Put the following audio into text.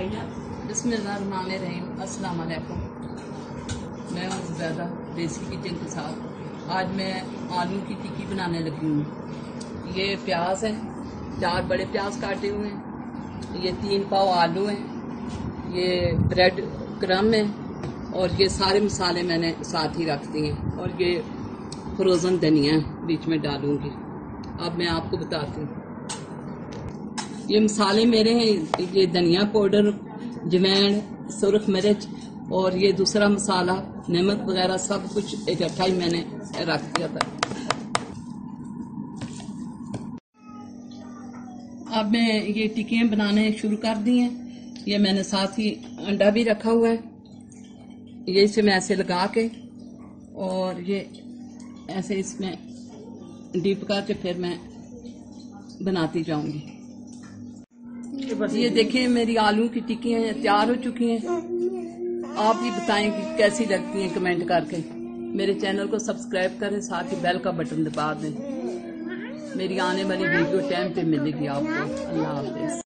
बिस्मिल्लाहिर्रहमानिर्रहीम। अस्सलाम वालेकुम। मैं हूँ ज़्यादा देसी किचन के साथ। आज मैं आलू की टिक्की बनाने लगी हूँ। ये प्याज है, 4 बड़े प्याज काटे हुए हैं, ये 3 पाव आलू हैं, ये ब्रेड क्रम है और ये सारे मसाले मैंने साथ ही रख दिए और ये फ्रोज़न धनिया बीच में डालूंगी। अब मैं आपको बताती हूँ। ये मसाले मेरे हैं, ये धनिया पाउडर, जवैन, सुरख मिर्च और ये दूसरा मसाला, नमक वगैरह सब कुछ इकट्ठा ही मैंने रख दिया था। अब मैं ये टिक्कियाँ बनाने शुरू कर दी हैं। ये मैंने साथ ही अंडा भी रखा हुआ है। ये इसे मैं ऐसे लगा के और ये ऐसे इसमें डीप करके फिर मैं बनाती जाऊंगी। ये देखें, मेरी आलू की टिक्कियाँ तैयार हो चुकी हैं। आप भी बताएं कि कैसी लगती हैं, कमेंट करके। मेरे चैनल को सब्सक्राइब करें, साथ ही बेल का बटन दबा दें। मेरी आने वाली वीडियो टाइम पे मिलेगी आपको। अल्लाह हाफिज़।